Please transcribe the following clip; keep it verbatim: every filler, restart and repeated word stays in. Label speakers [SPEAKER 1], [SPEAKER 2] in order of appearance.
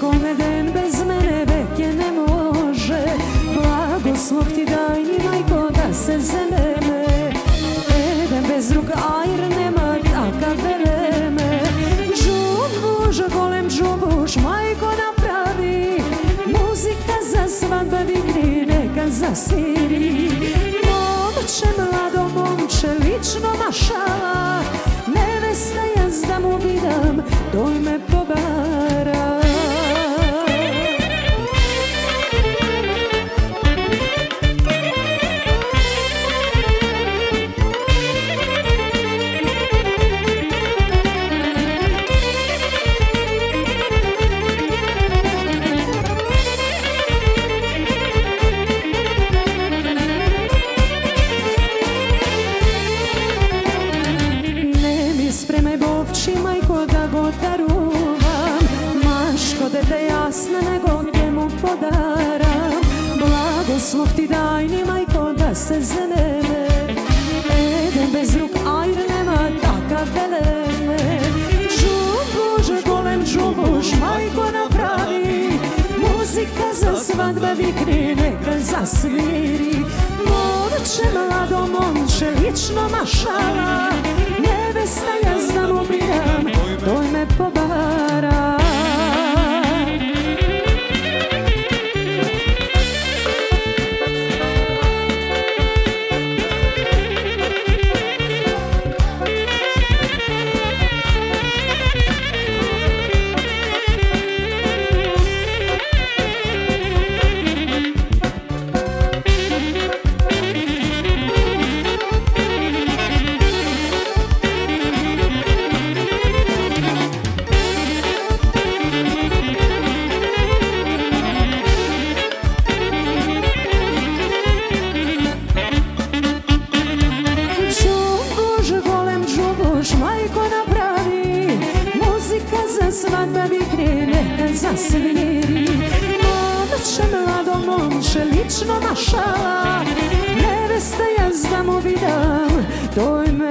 [SPEAKER 1] svome den bez mene veke ne može. Blagoslov ti daj ni majko da se zeneme. Eden bez ruk ajr nema takav veleme. Džumbuš, golem džumbuš, majko napravi. Muzika za svadba vigri, neka zasviri. Momče, mlado momče, lično mašala. Nevesta jazda mu vidam, doj me pobara. Spremaj bovči, majko, da go daruvam. Maško, dete jasne, nego njemu podaram. Blagoslov ti daj ni majko da se zeneme. Eden bez ruk ajr nema takav veleme. Džumbuš, golem džumbuš, majko napravi. Muzika za svadba vikri, neka zasviri. Momče, mlado momče, lično mašala. Nevesta jazda mu biram, doj me pobara. Majko napravi, muzika za svadba vikri, neka zasviri. Momče, mlado momče, lično mašala. Nevesta jazda mu vidam, doj me